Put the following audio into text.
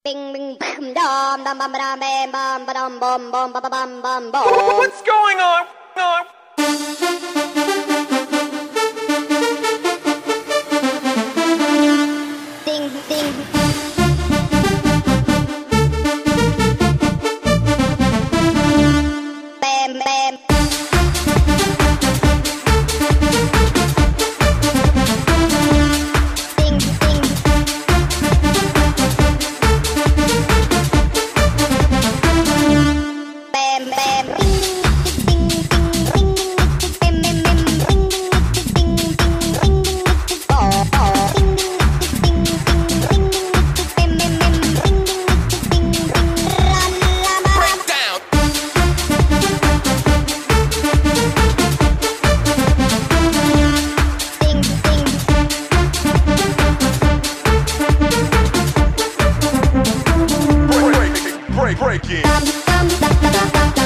Bing bing bam dum dum bam bam bam bam bam bam bam bam bam bam bam. What's going on? Ding ding. Bam bam. Ding ding. Bam bam. Ding ding ding ding ding. Bam bam bam. Ding ding ding ding ding. Oh oh. Ding ding ding ding ding. Bam bam bam. Ding ding ding ding. Run la la. Break down. Ding ding. Break it. Dum dum dum dum dum.